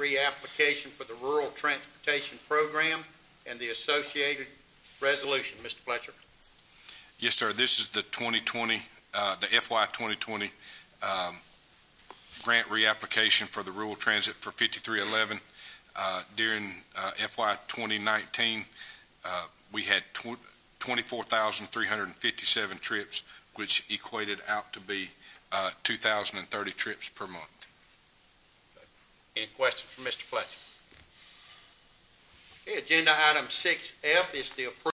reapplication for the Rural Transportation Program and the associated resolution. Mr. Fletcher. Yes, sir. This is the 2020, the FY 2020 grant reapplication for the rural transit for 5311. During FY 2019, we had 24,357 trips, which equated out to be 2,030 trips per month. Any questions for Mr. Fletcher? Okay, agenda item 6F is the approval